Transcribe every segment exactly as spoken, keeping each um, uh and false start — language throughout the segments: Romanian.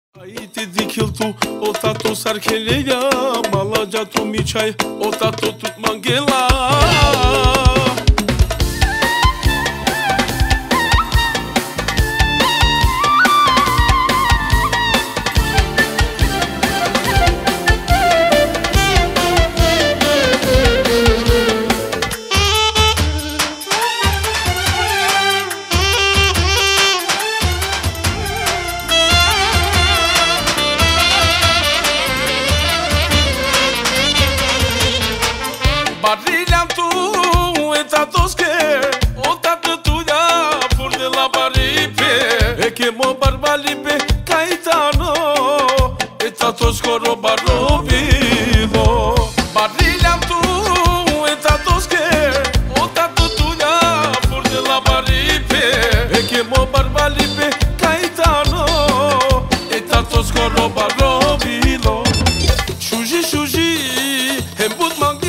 Aite dikiltu o tato sarkeleya malaja tu michai o tato tut mangela Barrilan tu e tatos que o tato tuya por de la baripe e que mo barbalipe caetano e tatos coro barrovido Barrilan tu e tatos que o tato tuya por de la baripe e que mo barbalipe caetano e tatos coro barrovido Shuji shuji hembut mangi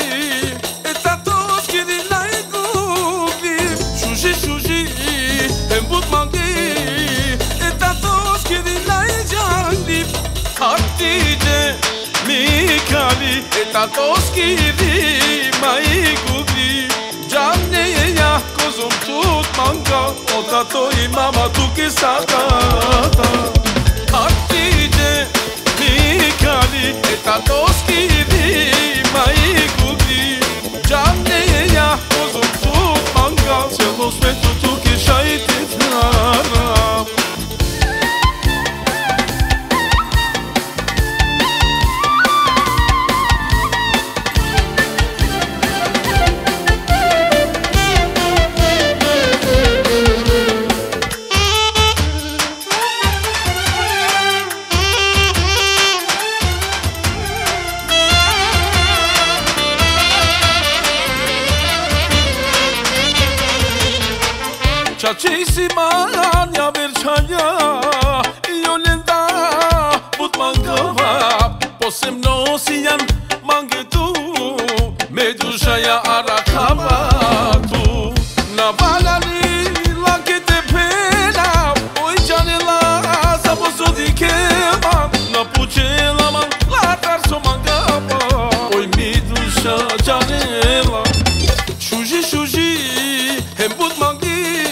Hatice Mikali Etatos kiri mai gudi Caneye ya kozum tut manga O tato imama tu ki sakata Hatice Mikali Etatos kiri mai gudi Caneye ya kozum tut manga Celos metu tu ki şahit etnara Chachisima nya verchanya Iolenda put mangava Posem no siyan mangetu Medushaya arakava tu Navalali lakete pena Oi janela saboso dikema Na puchela man la tarso mangava Oi medusha janela Shuji shuji hembut mangi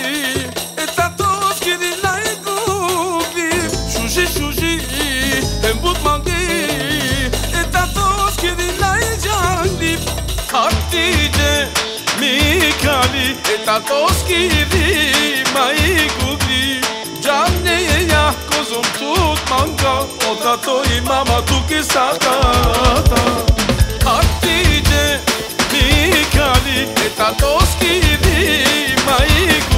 Hatice Mikali Etatos kiri mai gudi Caneye ya kozum tut manga O tato imama tu ki sakata Hatice Mikali Etatos kiri mai gudi